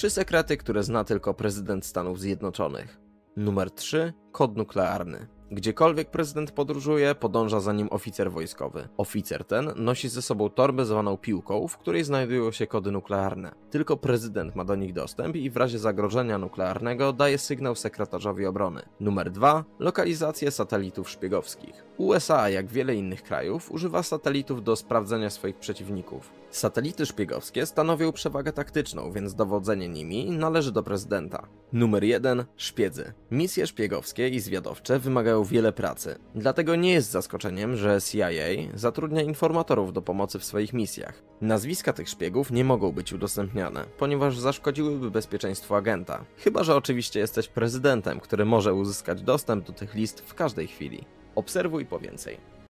3 sekrety, które zna tylko prezydent Stanów Zjednoczonych. Numer 3. Kod nuklearny. Gdziekolwiek prezydent podróżuje, podąża za nim oficer wojskowy. Oficer ten nosi ze sobą torbę zwaną piłką, w której znajdują się kody nuklearne. Tylko prezydent ma do nich dostęp i w razie zagrożenia nuklearnego daje sygnał sekretarzowi obrony. Numer 2. Lokalizacje satelitów szpiegowskich. USA, jak wiele innych krajów, używa satelitów do sprawdzenia swoich przeciwników. Satelity szpiegowskie stanowią przewagę taktyczną, więc dowodzenie nimi należy do prezydenta. Numer 1. Szpiedzy. Misje szpiegowskie i zwiadowcze wymagają wiele pracy. Dlatego nie jest zaskoczeniem, że CIA zatrudnia informatorów do pomocy w swoich misjach. Nazwiska tych szpiegów nie mogą być udostępniane, ponieważ zaszkodziłyby bezpieczeństwu agenta. Chyba że oczywiście jesteś prezydentem, który może uzyskać dostęp do tych list w każdej chwili. Obserwuj po więcej.